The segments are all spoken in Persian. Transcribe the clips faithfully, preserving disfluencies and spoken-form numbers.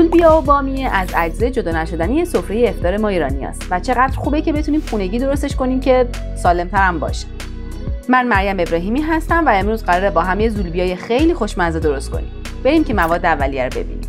زولبیا و بامیه از اجزای جدا نشدنی سفره افطار ما ایرانیاست و چقدر خوبه که بتونیم خونگی درستش کنیم که سالم‌تر هم باشه. من مریم ابراهیمی هستم و امروز قراره با هم یه زولبیای خیلی خوشمزه درست کنیم. بریم که مواد اولیه رو ببینیم.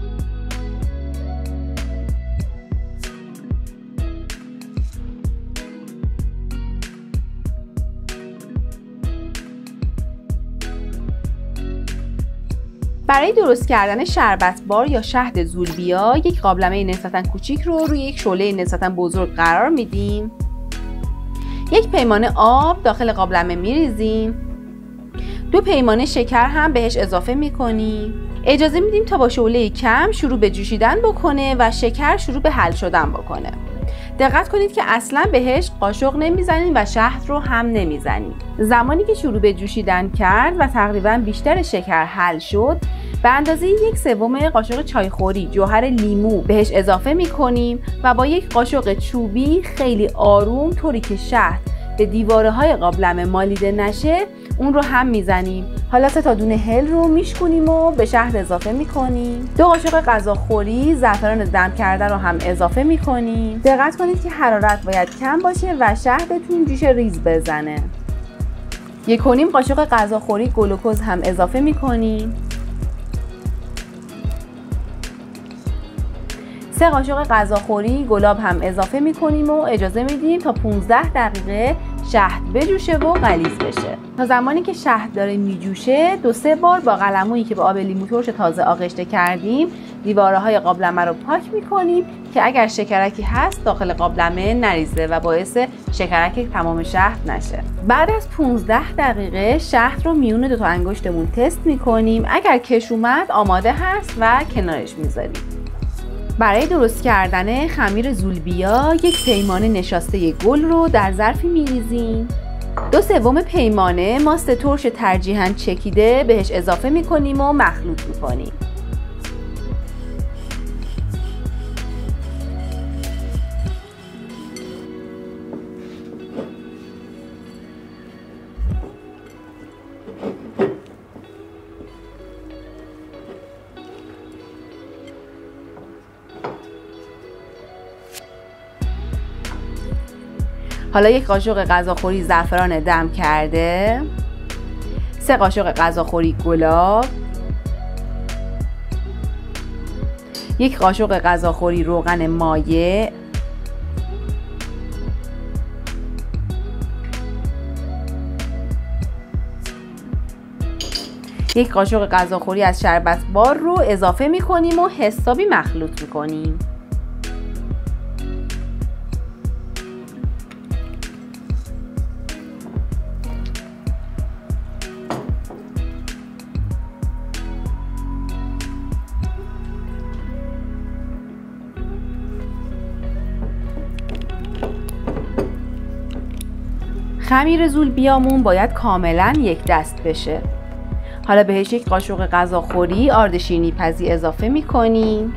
برای درست کردن شربت بار یا شهد زولبیا یک قابلمه نسبتاً کوچیک رو روی یک شعله نسبتاً بزرگ قرار میدیم. یک پیمانه آب داخل قابلمه میریزیم. دو پیمانه شکر هم بهش اضافه میکنیم. اجازه میدیم تا با شعله کم شروع به جوشیدن بکنه و شکر شروع به حل شدن بکنه. دقت کنید که اصلا بهش قاشق نمیزنیم و شهد رو هم نمیزنیم. زمانی که شروع به جوشیدن کرد و تقریبا بیشتر شکر حل شد، به اندازه یک سوم قاشق چایخوری جوهر لیمو بهش اضافه میکنیم و با یک قاشق چوبی خیلی آروم طوری که شهد به دیواره های قابلمه مالیده نشه اون رو هم میزنیم. حالا سه تا دونه هل رو میشکنیم و به شهد اضافه میکنیم. دو قاشق غذاخوری زعفران دم کرده رو هم اضافه میکنیم. دقت کنید که حرارت باید کم باشه و شهدتون جوش ریز بزنه. یک و نیم قاشق غذاخوری گلوکوز هم اضافه میکنیم. سه قاشق غذاخوری گلاب هم اضافه میکنیم و اجازه میدیم تا پانزده دقیقه شهد بجوشه و غلیظ بشه. تا زمانی که شهد داره میجوشه دو سه بار با قلمویی که به آب لیمو ترش تازه آغشته کردیم دیواره های قابلمه رو پاک میکنیم که اگر شکرکی هست داخل قابلمه نریزه و باعث شکرک تمام شهد نشه. بعد از پانزده دقیقه شهد رو میون دو تا انگشتمون تست میکنیم. اگر کش اومد آماده هست و کنارش میذاریم. برای درست کردن خمیر زولبیا یک پیمانه نشاسته گل رو در ظرفی میریزیم. دو سوم پیمانه ماست ترش ترجیحاً چکیده بهش اضافه میکنیم و مخلوط میکنیم. حالا یک قاشق غذاخوری زعفران دم کرده، سه قاشق غذاخوری گلاب، یک قاشق غذاخوری روغن مایع، یک قاشق غذاخوری از شربت بار رو اضافه می‌کنیم و حسابی مخلوط می‌کنیم. خمیر زولبیامون باید کاملا یک دست بشه. حالا بهش یک قاشق غذاخوری آرد شیرینی پزی اضافه میکنیم.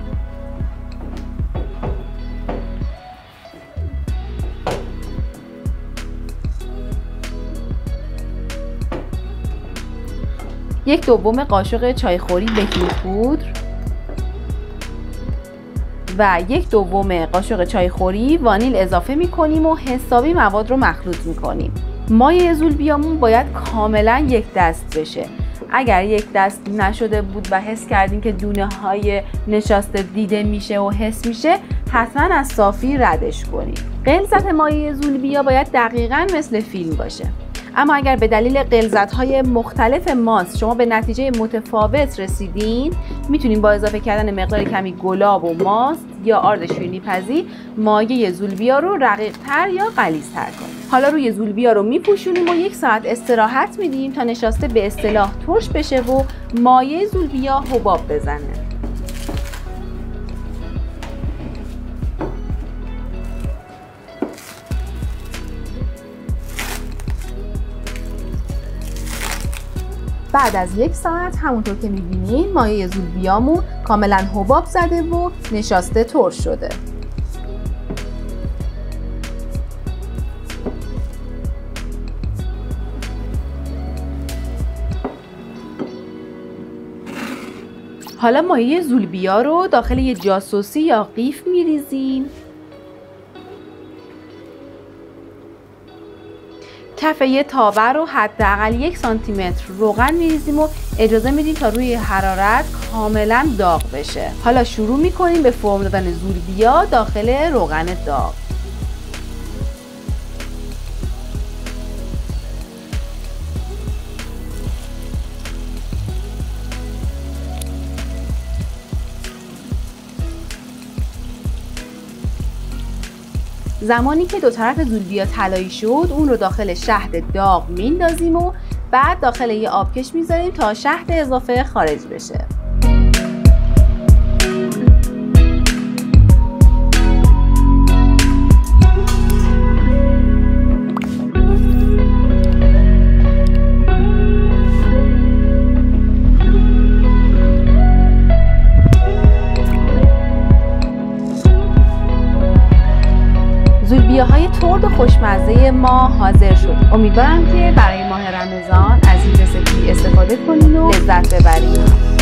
یک دوم قاشق چایخوری بیکینگ پودر و یک دوم قاشق چایخوری وانیل اضافه میکنیم و حسابی مواد رو مخلوط میکنیم. مایه زولبیامون باید کاملا یک دست بشه. اگر یک دست نشده بود و حس کردین که دونه های نشاسته دیده میشه و حس میشه، حتما از صافی ردش کنید. غلظت مایه زولبیا باید دقیقاً مثل فیلم باشه. اما اگر به دلیل غلظت‌های مختلف ماست شما به نتیجه متفاوت رسیدین، میتونین با اضافه کردن مقدار کمی گلاب و ماست یا آرد شیرینی پزی مایه زولبیا رو رقیق‌تر یا غلیظ‌تر کنید. حالا روی زولبیا رو میپوشونیم و یک ساعت استراحت میدیم تا نشاسته به اصطلاح ترش بشه و مایه زولبیا حباب بزنه. بعد از یک ساعت همونطور که میبینین مایه زولبیامون کاملا حباب زده و نشاسته ترش شده. حالا مایه زولبیا رو داخل یه جاسوسی یا قیف میریزیم. کف یه تاوه رو حداقل یک سانتی متر روغن میریزیم و اجازه میدیم تا روی حرارت کاملا داغ بشه. حالا شروع میکنیم به فرم دادن زولبیا داخل روغن داغ. زمانی که دو طرف زولبیا طلایی شد اون رو داخل شهد داغ میندازیم و بعد داخل یه آبکش میذاریم تا شهد اضافه خارج بشه. زولبیاهای ترد و خوشمزه ما حاضر شد. امیدوارم که برای ماه رمضان از این رسیپی استفاده کنین و لذت ببرید.